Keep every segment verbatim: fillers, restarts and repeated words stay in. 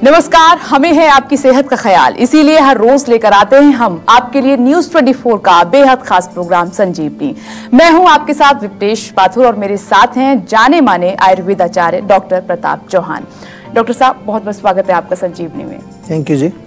नमस्कार, हमें है आपकी सेहत का ख्याल, इसीलिए हर रोज लेकर आते हैं हम आपके लिए न्यूज चौबीस का बेहद खास प्रोग्राम संजीवनी। मैं हूं आपके साथ विप्तेश पाथुर और मेरे साथ हैं जाने माने आयुर्वेद आचार्य डॉक्टर प्रताप चौहान। डॉक्टर साहब, बहुत बहुत स्वागत है आपका संजीवनी में। Thank you ji.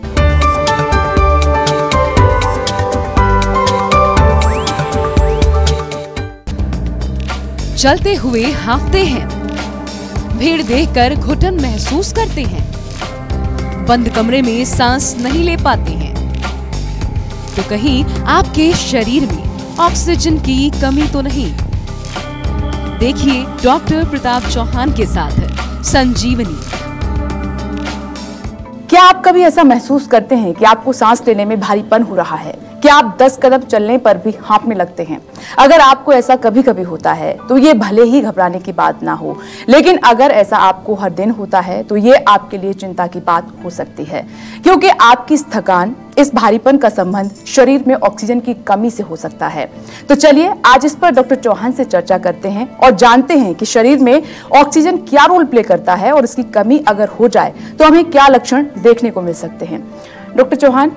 चलते हुए हांफते हैं, भीड़ देखकर घुटन महसूस करते हैं, बंद कमरे में सांस नहीं ले पाते हैं, तो कहीं आपके शरीर में ऑक्सीजन की कमी तो नहीं? देखिए डॉक्टर प्रताप चौहान के साथ संजीवनी। क्या आप कभी ऐसा महसूस करते हैं कि आपको सांस लेने में भारीपन हो रहा है? क्या आप दस कदम चलने पर भी हाँफने लगते हैं? अगर आपको ऐसा कभी कभी होता है तो ये भले ही घबराने की बात ना हो, लेकिन अगर ऐसा आपको हर दिन होता है तो ये आपके लिए चिंता की बात हो सकती है, क्योंकि आपकी इस थकान, इस भारीपन का संबंध शरीर में ऑक्सीजन की कमी से हो सकता है। तो चलिए आज इस पर डॉक्टर चौहान से चर्चा करते हैं और जानते हैं कि शरीर में ऑक्सीजन क्या रोल प्ले करता है और इसकी कमी अगर हो जाए तो हमें क्या लक्षण देखने को मिल सकते हैं। डॉक्टर चौहान,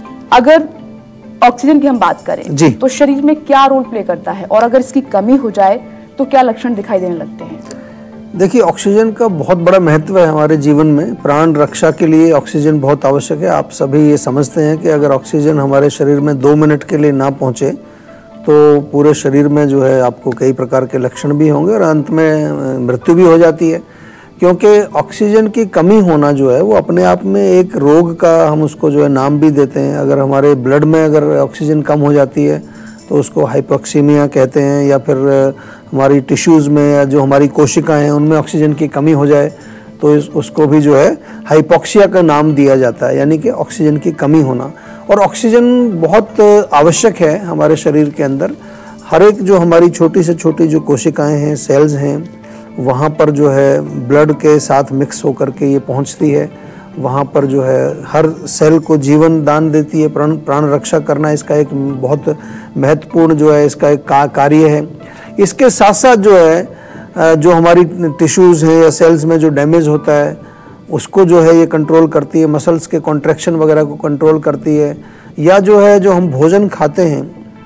अगर ऑक्सीजन की हम बात करें तो शरीर में क्या रोल प्ले करता है और अगर इसकी कमी हो जाए तो क्या लक्षण दिखाई देने लगते हैं? देखिए, ऑक्सीजन का बहुत बड़ा महत्व है हमारे जीवन में। प्राण रक्षा के लिए ऑक्सीजन बहुत आवश्यक है। आप सभी ये समझते हैं कि अगर ऑक्सीजन हमारे शरीर में दो मिनट के लिए ना पहुंचे तो पूरे शरीर में जो है आपको कई प्रकार के लक्षण भी होंगे और अंत में मृत्यु भी हो जाती है, क्योंकि ऑक्सीजन की कमी होना जो है वो अपने आप में एक रोग का हम उसको जो है नाम भी देते हैं। अगर हमारे ब्लड में अगर ऑक्सीजन कम हो जाती है तो उसको हाइपोक्सीमिया कहते हैं, या फिर हमारी टिश्यूज़ में या जो हमारी कोशिकाएं हैं उनमें ऑक्सीजन की कमी हो जाए तो इस उसको भी जो है हाइपोक्सिया का नाम दिया जाता है, यानी कि ऑक्सीजन की कमी होना। और ऑक्सीजन बहुत आवश्यक है हमारे शरीर के अंदर। हर एक जो हमारी छोटी से छोटी जो कोशिकाएँ हैं, सेल्स हैं, वहाँ पर जो है ब्लड के साथ मिक्स होकर के ये पहुँचती है। वहाँ पर जो है हर सेल को जीवन दान देती है। प्राण प्राण रक्षा करना इसका एक बहुत महत्वपूर्ण जो है इसका एक का कार्य है। इसके साथ साथ जो है जो हमारी टिश्यूज़ हैं या सेल्स में जो डैमेज होता है उसको जो है ये कंट्रोल करती है। मसल्स के कॉन्ट्रैक्शन वगैरह को कंट्रोल करती है। या जो है जो हम भोजन खाते हैं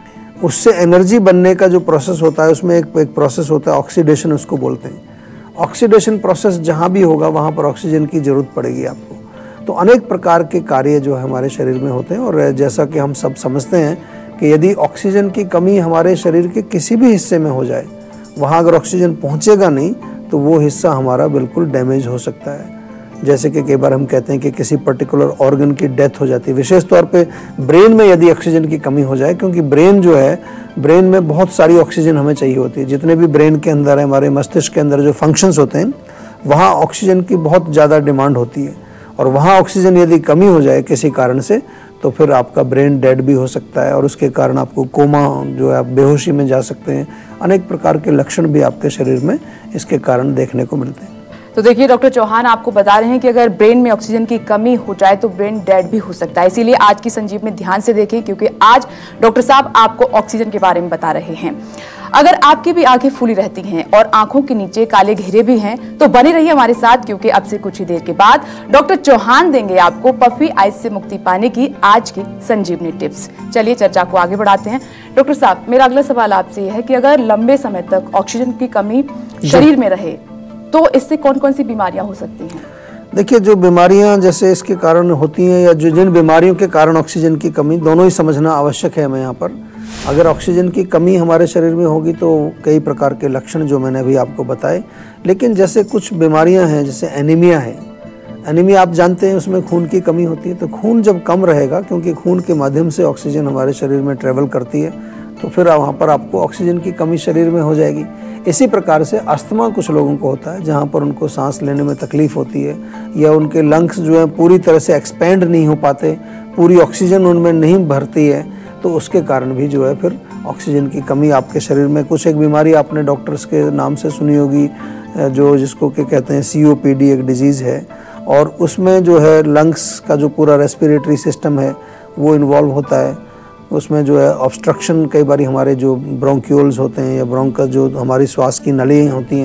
उससे एनर्जी बनने का जो प्रोसेस होता है उसमें एक एक प्रोसेस होता है ऑक्सीडेशन, उसको बोलते हैं। ऑक्सीडेशन प्रोसेस जहाँ भी होगा वहाँ पर ऑक्सीजन की ज़रूरत पड़ेगी आपको। तो अनेक प्रकार के कार्य जो है हमारे शरीर में होते हैं, और जैसा कि हम सब समझते हैं कि यदि ऑक्सीजन की कमी हमारे शरीर के किसी भी हिस्से में हो जाए, वहाँ अगर ऑक्सीजन पहुँचेगा नहीं तो वो हिस्सा हमारा बिल्कुल डैमेज हो सकता है। जैसे कि कई बार हम कहते हैं कि किसी पर्टिकुलर ऑर्गन की डेथ हो जाती है, विशेष तौर पे ब्रेन में यदि ऑक्सीजन की कमी हो जाए, क्योंकि ब्रेन जो है, ब्रेन में बहुत सारी ऑक्सीजन हमें चाहिए होती है। जितने भी ब्रेन के अंदर है, हमारे मस्तिष्क के अंदर जो फंक्शंस होते हैं, वहाँ ऑक्सीजन की बहुत ज़्यादा डिमांड होती है। और वहाँ ऑक्सीजन यदि कमी हो जाए किसी कारण से तो फिर आपका ब्रेन डेड भी हो सकता है और उसके कारण आपको कोमा जो है आप बेहोशी में जा सकते हैं। अनेक प्रकार के लक्षण भी आपके शरीर में इसके कारण देखने को मिलते हैं। तो देखिए डॉक्टर चौहान, आपको बता रहे हैं कि अगर ब्रेन में ऑक्सीजन की कमी हो जाए तो ब्रेन डेड भी हो सकता है। इसीलिए आज की संजीवनी ध्यान से देखें, क्योंकि आज डॉक्टर साहब आपको ऑक्सीजन के बारे में बता रहे हैं। अगर आपकी भी आंखें फूली रहती हैं और आंखों के नीचे काले घेरे भी हैं तो बने रहिए हमारे साथ, क्योंकि अब से कुछ ही देर के बाद डॉक्टर चौहान देंगे आपको पफी आइज से मुक्ति पाने की आज की संजीवनी टिप्स। चलिए चर्चा को आगे बढ़ाते हैं। डॉक्टर साहब, मेरा अगला सवाल आपसे यह है कि अगर लंबे समय तक ऑक्सीजन की कमी शरीर में रहे तो इससे कौन कौन सी बीमारियां हो सकती हैं? देखिए, जो बीमारियां जैसे इसके कारण होती हैं या जो जिन बीमारियों के कारण ऑक्सीजन की कमी, दोनों ही समझना आवश्यक है हमें यहाँ पर। अगर ऑक्सीजन की कमी हमारे शरीर में होगी तो कई प्रकार के लक्षण जो मैंने अभी आपको बताए, लेकिन जैसे कुछ बीमारियां हैं, जैसे एनीमिया है। एनीमिया आप जानते हैं, उसमें खून की कमी होती है। तो खून जब कम रहेगा, क्योंकि खून के माध्यम से ऑक्सीजन हमारे शरीर में ट्रेवल करती है, तो फिर वहाँ पर आपको ऑक्सीजन की कमी शरीर में हो जाएगी। इसी प्रकार से अस्थमा कुछ लोगों को होता है, जहाँ पर उनको सांस लेने में तकलीफ होती है, या उनके लंग्स जो हैं पूरी तरह से एक्सपेंड नहीं हो पाते, पूरी ऑक्सीजन उनमें नहीं भरती है, तो उसके कारण भी जो है फिर ऑक्सीजन की कमी आपके शरीर में। कुछ एक बीमारी आपने डॉक्टर्स के नाम से सुनी होगी, जो जिसको के कहते हैं सी ओ पी डी, एक डिजीज़ है, और उसमें जो है लंग्स का जो पूरा रेस्पिरेटरी सिस्टम है वो इन्वॉल्व होता है। उसमें जो है ऑब्स्ट्रक्शन, कई बार हमारे जो ब्रोंक्यूल्स होते हैं या ब्रोंकस जो हमारी श्वास की नलियाँ होती हैं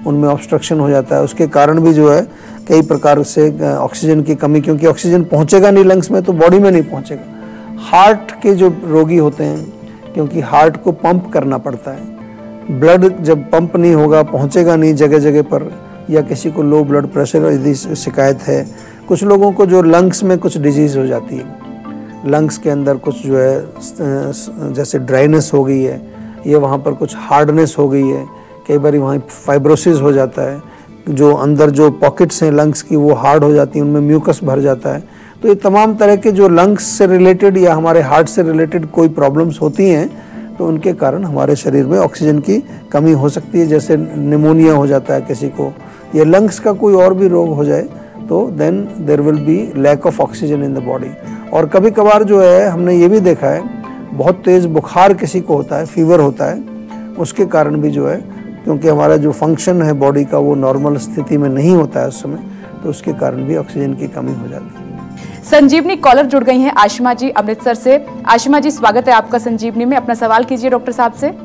उनमें ऑब्स्ट्रक्शन हो जाता है। उसके कारण भी जो है कई प्रकार से ऑक्सीजन की कमी, क्योंकि ऑक्सीजन पहुंचेगा नहीं लंग्स में तो बॉडी में नहीं पहुंचेगा। हार्ट के जो रोगी होते हैं, क्योंकि हार्ट को पंप करना पड़ता है, ब्लड जब पंप नहीं होगा, पहुंचेगा नहीं जगह जगह पर, या किसी को लो ब्लड प्रेशर यदि शिकायत है, कुछ लोगों को जो लंग्स में कुछ डिजीज़ हो जाती है, लंग्स के अंदर कुछ जो है जैसे ड्राइनेस हो गई है, या वहाँ पर कुछ हार्डनेस हो गई है, कई बार वहाँ फाइब्रोसिस हो जाता है, जो अंदर जो पॉकेट्स हैं लंग्स की वो हार्ड हो जाती हैं, उनमें म्यूकस भर जाता है। तो ये तमाम तरह के जो लंग्स से रिलेटेड या हमारे हार्ट से रिलेटेड कोई प्रॉब्लम्स होती हैं, तो उनके कारण हमारे शरीर में ऑक्सीजन की कमी हो सकती है। जैसे निमोनिया हो जाता है किसी को, या लंग्स का कोई और भी रोग हो जाए, तो then there will be lack of oxygen in the body. और कभी कभार जो है हमने ये भी देखा है, बहुत तेज़ बुखार किसी को होता है, फीवर होता है, उसके कारण भी जो है, क्योंकि हमारा जो फंक्शन है बॉडी का वो नॉर्मल स्थिति में नहीं होता है उस समय, तो उसके कारण भी ऑक्सीजन की कमी हो जाती है। संजीवनी कॉलर जुड़ गई हैं, आशिमा जी अमृतसर से। आशिमा जी, स्वागत है आपका संजीवनी में। अपना सवाल कीजिए डॉक्टर साहब से।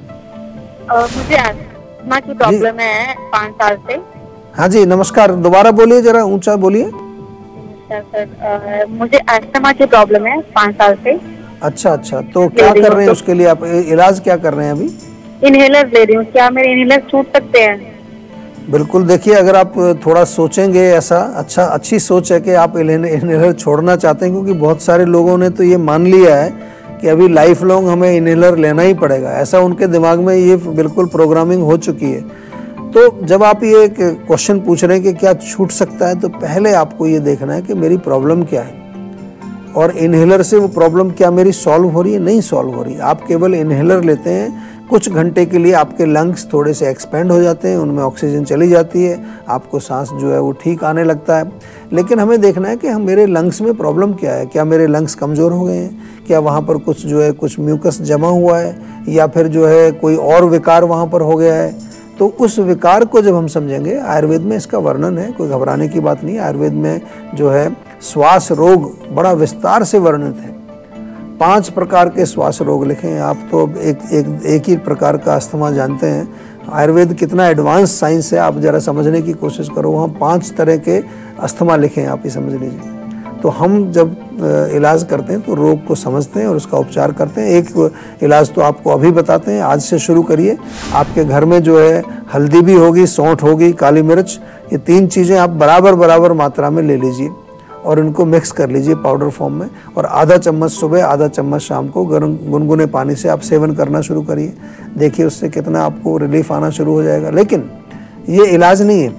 uh, मुझे अस्थमा की प्रॉब्लम है पाँच साल से। हाँ जी, नमस्कार, दोबारा बोलिए, जरा ऊंचा बोलिए। सर सर मुझे अस्थमा की प्रॉब्लम है पाँच साल से। अच्छा अच्छा, तो क्या कर रहे हैं उसके लिए आप, इलाज क्या कर रहे हैं अभी? इनहेलर ले रही हूँ, क्या मेरे इनहेलर छूट सकते हैं? बिल्कुल, देखिए, अगर आप थोड़ा सोचेंगे ऐसा, अच्छा अच्छी सोच है कि आप इनहेलर छोड़ना चाहते हैं, क्योंकि बहुत सारे लोगों ने तो ये मान लिया है कि अभी लाइफ लॉन्ग हमें इनहेलर लेना ही पड़ेगा, ऐसा उनके दिमाग में ये बिल्कुल प्रोग्रामिंग हो चुकी है। तो जब आप ये क्वेश्चन पूछ रहे हैं कि क्या छूट सकता है, तो पहले आपको ये देखना है कि मेरी प्रॉब्लम क्या है, और इनहेलर से वो प्रॉब्लम क्या मेरी सॉल्व हो रही है, नहीं सॉल्व हो रही है। आप केवल इनहेलर लेते हैं, कुछ घंटे के लिए आपके लंग्स थोड़े से एक्सपेंड हो जाते हैं, उनमें ऑक्सीजन चली जाती है, आपको सांस जो है वो ठीक आने लगता है। लेकिन हमें देखना है कि हम मेरे लंग्स में प्रॉब्लम क्या है, क्या मेरे लंग्स कमज़ोर हो गए हैं, क्या वहाँ पर कुछ जो है कुछ म्यूकस जमा हुआ है, या फिर जो है कोई और विकार वहाँ पर हो गया है। तो उस विकार को जब हम समझेंगे, आयुर्वेद में इसका वर्णन है, कोई घबराने की बात नहीं। आयुर्वेद में जो है श्वास रोग बड़ा विस्तार से वर्णित है, पांच प्रकार के श्वास रोग लिखे हैं। आप तो एक एक एक ही प्रकार का अस्थमा जानते हैं, आयुर्वेद कितना एडवांस साइंस है, आप जरा समझने की कोशिश करो। वहाँ पांच तरह के अस्थमा लिखे हैं, आप ही समझ लीजिए। तो हम जब इलाज करते हैं तो रोग को समझते हैं और उसका उपचार करते हैं। एक इलाज तो आपको अभी बताते हैं, आज से शुरू करिए। आपके घर में जो है हल्दी भी होगी, सौंठ होगी, काली मिर्च, ये तीन चीज़ें आप बराबर बराबर मात्रा में ले लीजिए और इनको मिक्स कर लीजिए पाउडर फॉर्म में, और आधा चम्मच सुबह, आधा चम्मच शाम को गर्म गुनगुने पानी से आप सेवन करना शुरू करिए। देखिए उससे कितना आपको रिलीफ आना शुरू हो जाएगा। लेकिन ये इलाज नहीं है।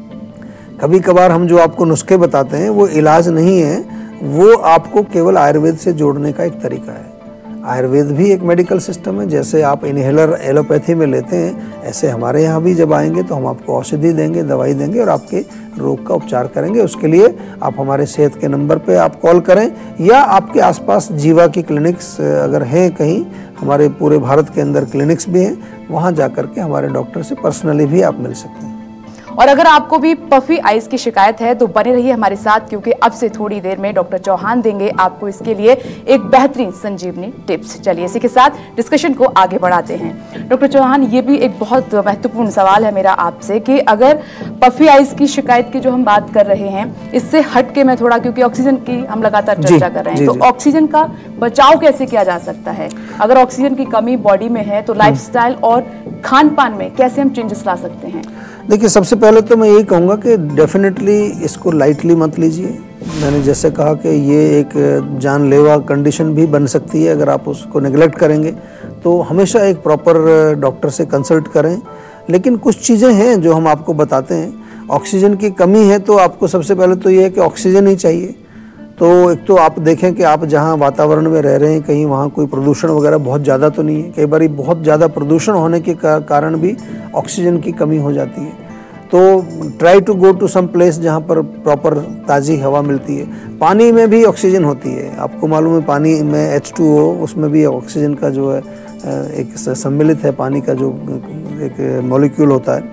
कभी कभार हम जो आपको नुस्खे बताते हैं वो इलाज नहीं है, वो आपको केवल आयुर्वेद से जोड़ने का एक तरीका है। आयुर्वेद भी एक मेडिकल सिस्टम है, जैसे आप इनहेलर एलोपैथी में लेते हैं, ऐसे हमारे यहाँ भी जब आएंगे तो हम आपको औषधि देंगे, दवाई देंगे और आपके रोग का उपचार करेंगे। उसके लिए आप हमारे सेहत के नंबर पे आप कॉल करें, या आपके आसपास जीवा की क्लिनिक्स अगर हैं कहीं, हमारे पूरे भारत के अंदर क्लिनिक्स भी हैं, वहाँ जा कर के हमारे डॉक्टर से पर्सनली भी आप मिल सकते हैं। और अगर आपको भी पफी आइज की शिकायत है तो बने रहिए हमारे साथ, क्योंकि अब से थोड़ी देर में डॉक्टर चौहान देंगे आपको इसके लिए एक बेहतरीन संजीवनी टिप्स। चलिए इसी के साथ डिस्कशन को आगे बढ़ाते हैं। डॉक्टर चौहान, ये भी एक बहुत महत्वपूर्ण सवाल है मेरा आपसे कि अगर पफी आइज की शिकायत की जो हम बात कर रहे हैं, इससे हट के मैं थोड़ा, क्योंकि ऑक्सीजन की हम लगातार चर्चा कर रहे हैं, तो ऑक्सीजन का बचाव कैसे किया जा सकता है? अगर ऑक्सीजन की कमी बॉडी में है तो लाइफस्टाइल और खान पान में कैसे हम चेंजेस ला सकते हैं? देखिए, सबसे पहले तो मैं यही कहूँगा कि डेफिनेटली इसको लाइटली मत लीजिए। मैंने जैसे कहा कि ये एक जानलेवा कंडीशन भी बन सकती है अगर आप उसको नेगलेक्ट करेंगे, तो हमेशा एक प्रॉपर डॉक्टर से कंसल्ट करें। लेकिन कुछ चीज़ें हैं जो हम आपको बताते हैं। ऑक्सीजन की कमी है तो आपको सबसे पहले तो ये है कि ऑक्सीजन ही चाहिए। तो एक तो आप देखें कि आप जहाँ वातावरण में रह रहे हैं, कहीं वहाँ कोई प्रदूषण वगैरह बहुत ज़्यादा तो नहीं है। कई बार बहुत ज़्यादा प्रदूषण होने के कारण भी ऑक्सीजन की कमी हो जाती है। तो try to go to some place जहाँ पर प्रॉपर ताज़ी हवा मिलती है। पानी में भी ऑक्सीजन होती है, आपको मालूम है, पानी में एच टू ओ, उसमें भी ऑक्सीजन का जो है एक सम्मिलित है, पानी का जो एक मॉलिक्यूल होता है।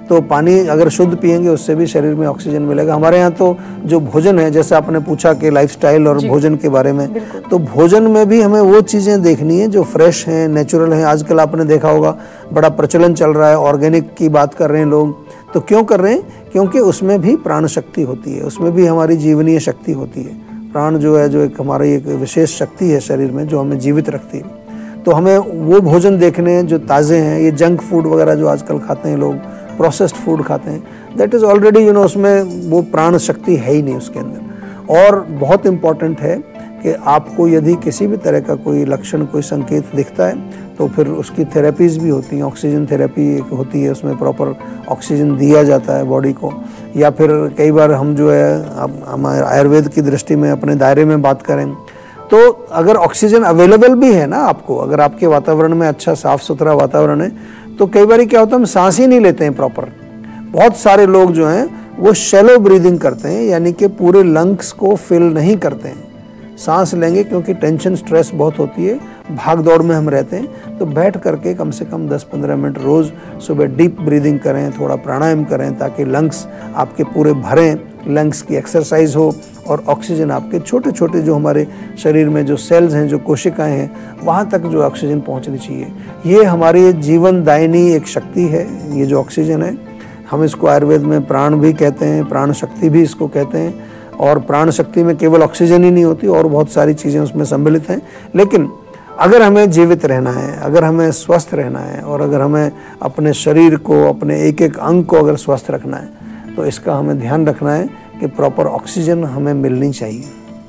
तो पानी अगर शुद्ध पिएंगे उससे भी शरीर में ऑक्सीजन मिलेगा। हमारे यहाँ तो जो भोजन है, जैसे आपने पूछा कि लाइफस्टाइल और भोजन के बारे में, तो भोजन में भी हमें वो चीज़ें देखनी है जो फ्रेश हैं, नेचुरल हैं। आजकल आपने देखा होगा बड़ा प्रचलन चल रहा है, ऑर्गेनिक की बात कर रहे हैं लोग। तो क्यों कर रहे हैं? क्योंकि उसमें भी प्राण शक्ति होती है, उसमें भी हमारी जीवनीय शक्ति होती है। प्राण जो है, जो एक हमारी एक विशेष शक्ति है शरीर में जो हमें जीवित रखती है। तो हमें वो भोजन देखने हैं जो ताज़े हैं। ये जंक फूड वगैरह जो आजकल खाते हैं लोग, प्रोसेस्ड फूड खाते हैं, that is already you know उसमें वो प्राण शक्ति है ही नहीं उसके अंदर। और बहुत इम्पॉर्टेंट है कि आपको यदि किसी भी तरह का कोई लक्षण, कोई संकेत दिखता है तो फिर उसकी थेरेपीज़ भी होती हैं। ऑक्सीजन थेरेपी एक होती है, उसमें प्रॉपर ऑक्सीजन दिया जाता है बॉडी को। या फिर कई बार हम जो है अब हमारे आयुर्वेद की दृष्टि में अपने दायरे में बात करें तो अगर ऑक्सीजन अवेलेबल भी है ना आपको, अगर आपके वातावरण में अच्छा साफ़ सुथरा वातावरण है, तो कई बार क्या होता है हम सांस ही नहीं लेते हैं प्रॉपर। बहुत सारे लोग जो हैं वो शैलो ब्रीदिंग करते हैं, यानी कि पूरे लंग्स को फिल नहीं करते हैं। सांस लेंगे क्योंकि टेंशन, स्ट्रेस बहुत होती है, भाग दौड़ में हम रहते हैं, तो बैठ करके कम से कम दस पंद्रह मिनट रोज़ सुबह डीप ब्रीदिंग करें, थोड़ा प्राणायाम करें, ताकि लंग्स आपके पूरे भरें, लंग्स की एक्सरसाइज हो और ऑक्सीजन आपके छोटे छोटे जो हमारे शरीर में जो सेल्स हैं, जो कोशिकाएं हैं, वहाँ तक जो ऑक्सीजन पहुँचनी चाहिए। ये हमारी जीवन दायिनी एक शक्ति है। ये जो ऑक्सीजन है, हम इसको आयुर्वेद में प्राण भी कहते हैं, प्राण शक्ति भी इसको कहते हैं। और प्राण शक्ति में केवल ऑक्सीजन ही नहीं होती, और बहुत सारी चीज़ें उसमें सम्मिलित हैं। लेकिन अगर हमें जीवित रहना है, अगर हमें स्वस्थ रहना है, और अगर हमें अपने शरीर को, अपने एक एक अंग को अगर स्वस्थ रखना है, तो इसका हमें ध्यान रखना है कि प्रॉपर ऑक्सीजन हमें मिलनी चाहिए।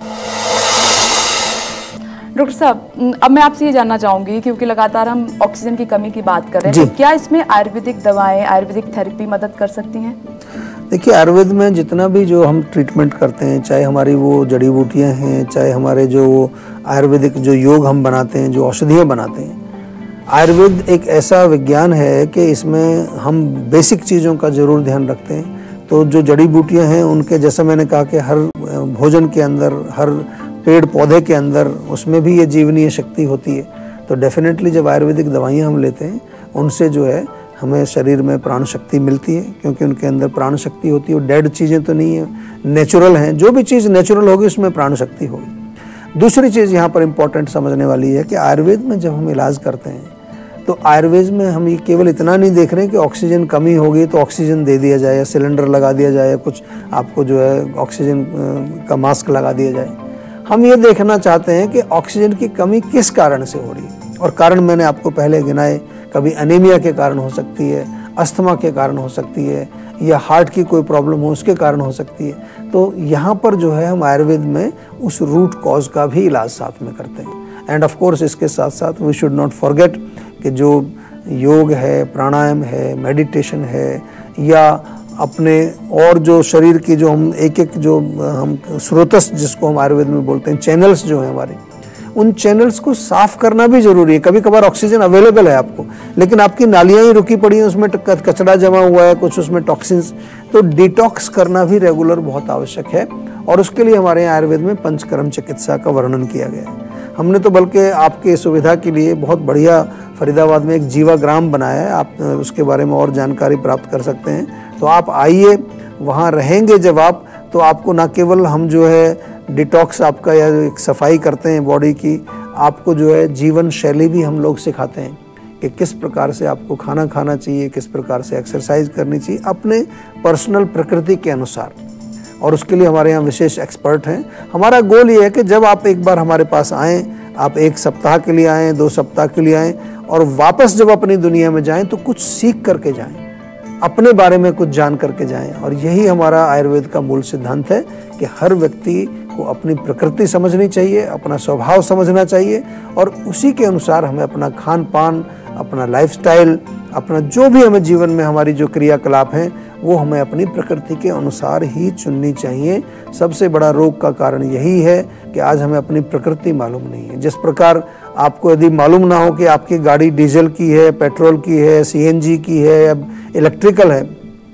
डॉक्टर साहब, अब मैं आपसे ये जानना चाहूँगी, क्योंकि लगातार हम ऑक्सीजन की कमी की बात कर रहे हैं, तो क्या इसमें आयुर्वेदिक दवाएं, आयुर्वेदिक थेरेपी मदद कर सकती हैं? देखिए, आयुर्वेद में जितना भी जो हम ट्रीटमेंट करते हैं, चाहे हमारी वो जड़ी बूटियाँ हैं, चाहे हमारे जो आयुर्वेदिक जो योग हम बनाते हैं, जो औषधियाँ बनाते हैं, आयुर्वेद एक ऐसा विज्ञान है कि इसमें हम बेसिक चीज़ों का ज़रूर ध्यान रखते हैं। तो जो जड़ी बूटियाँ हैं उनके, जैसा मैंने कहा कि हर भोजन के अंदर, हर पेड़ पौधे के अंदर, उसमें भी ये जीवनीय शक्ति होती है। तो डेफिनेटली जब आयुर्वेदिक दवाइयाँ हम लेते हैं, उनसे जो है हमें शरीर में प्राण शक्ति मिलती है, क्योंकि उनके अंदर प्राण शक्ति होती है। डेड चीज़ें तो नहीं है, नेचुरल हैं। जो भी चीज़ नेचुरल होगी उसमें प्राण शक्ति होगी। दूसरी चीज़ यहाँ पर इम्पॉर्टेंट समझने वाली है कि आयुर्वेद में जब हम इलाज करते हैं, तो आयुर्वेद में हम ये केवल इतना नहीं देख रहे हैं कि ऑक्सीजन कमी होगी तो ऑक्सीजन दे दिया जाए, या सिलेंडर लगा दिया जाए, या कुछ आपको जो है ऑक्सीजन का मास्क लगा दिया जाए। हम ये देखना चाहते हैं कि ऑक्सीजन की कमी किस कारण से हो रही है। और कारण मैंने आपको पहले गिनाए, कभी एनीमिया के कारण हो सकती है, अस्थमा के कारण हो सकती है, या हार्ट की कोई प्रॉब्लम हो उसके कारण हो सकती है। तो यहाँ पर जो है हम आयुर्वेद में उस रूट कॉज का भी इलाज साथ में करते हैं। एंड ऑफ कोर्स इसके साथ साथ वी शुड नॉट फॉरगेट कि जो योग है, प्राणायाम है, मेडिटेशन है, या अपने और जो शरीर की जो हम एक एक जो हम स्रोतस जिसको हम आयुर्वेद में बोलते हैं, चैनल्स जो हैं हमारे, उन चैनल्स को साफ करना भी जरूरी है। कभी कभार ऑक्सीजन अवेलेबल है आपको, लेकिन आपकी नालियां ही रुकी पड़ी हैं, उसमें कचरा जमा हुआ है, कुछ उसमें टॉक्सिन्स, तो डिटॉक्स करना भी रेगुलर बहुत आवश्यक है। और उसके लिए हमारे यहाँ आयुर्वेद में पंचकर्म चिकित्सा का वर्णन किया गया है। हमने तो बल्कि आपके सुविधा के लिए बहुत बढ़िया फरीदाबाद में एक जीवाग्राम बनाया है, आप उसके बारे में और जानकारी प्राप्त कर सकते हैं। तो आप आइए, वहाँ रहेंगे जब आप, तो आपको ना केवल हम जो है डिटॉक्स आपका या एक सफाई करते हैं बॉडी की, आपको जो है जीवन शैली भी हम लोग सिखाते हैं कि किस प्रकार से आपको खाना खाना चाहिए, किस प्रकार से एक्सरसाइज करनी चाहिए अपने पर्सनल प्रकृति के अनुसार। और उसके लिए हमारे यहाँ विशेष एक्सपर्ट हैं। हमारा गोल ये है कि जब आप एक बार हमारे पास आएँ, आप एक सप्ताह के लिए आएँ, दो सप्ताह के लिए आएँ, और वापस जब अपनी दुनिया में जाएँ तो कुछ सीख करके जाएँ, अपने बारे में कुछ जान करके जाएं। और यही हमारा आयुर्वेद का मूल सिद्धांत है कि हर व्यक्ति को अपनी प्रकृति समझनी चाहिए, अपना स्वभाव समझना चाहिए, और उसी के अनुसार हमें अपना खान पान, अपना लाइफस्टाइल, अपना जो भी हमें जीवन में हमारी जो क्रियाकलाप हैं, वो हमें अपनी प्रकृति के अनुसार ही चुननी चाहिए। सबसे बड़ा रोग का कारण यही है कि आज हमें अपनी प्रकृति मालूम नहीं है। जिस प्रकार आपको यदि मालूम ना हो कि आपकी गाड़ी डीजल की है, पेट्रोल की है, सीएनजी की है या इलेक्ट्रिकल है,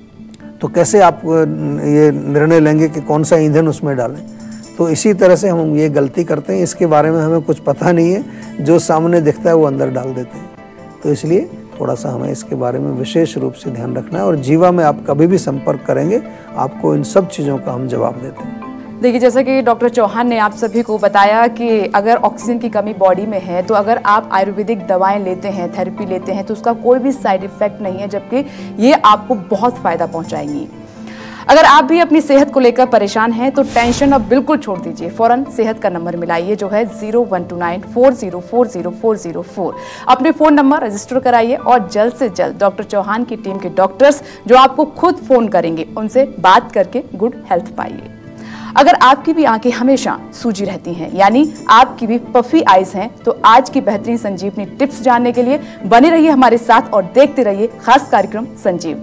तो कैसे आप ये निर्णय लेंगे कि कौन सा ईंधन उसमें डालें। तो इसी तरह से हम ये गलती करते हैं, इसके बारे में हमें कुछ पता नहीं है, जो सामने दिखता है वो अंदर डाल देते हैं। तो इसलिए थोड़ा सा हमें इसके बारे में विशेष रूप से ध्यान रखना है। और जीवा में आप कभी भी संपर्क करेंगे, आपको इन सब चीज़ों का हम जवाब देते हैं। देखिए, जैसा कि डॉक्टर चौहान ने आप सभी को बताया कि अगर ऑक्सीजन की कमी बॉडी में है तो अगर आप आयुर्वेदिक दवाएं लेते हैं, थेरेपी लेते हैं, तो उसका कोई भी साइड इफेक्ट नहीं है, जबकि ये आपको बहुत फायदा पहुंचाएंगी। अगर आप भी अपनी सेहत को लेकर परेशान हैं तो टेंशन अब बिल्कुल छोड़ दीजिए, फौरन सेहत का नंबर मिलाइए जो है zero one two nine four zero four zero four zero four. अपने फोन नंबर रजिस्टर कराइए और जल्द से जल्द डॉक्टर चौहान की टीम के डॉक्टर्स जो आपको खुद फोन करेंगे, उनसे बात करके गुड हेल्थ पाइए। अगर आपकी भी आंखें हमेशा सूजी रहती हैं, यानी आपकी भी पफी आईज हैं, तो आज की बेहतरीन संजीवनी टिप्स जानने के लिए बने रहिए हमारे साथ और देखते रहिए खास कार्यक्रम संजीव।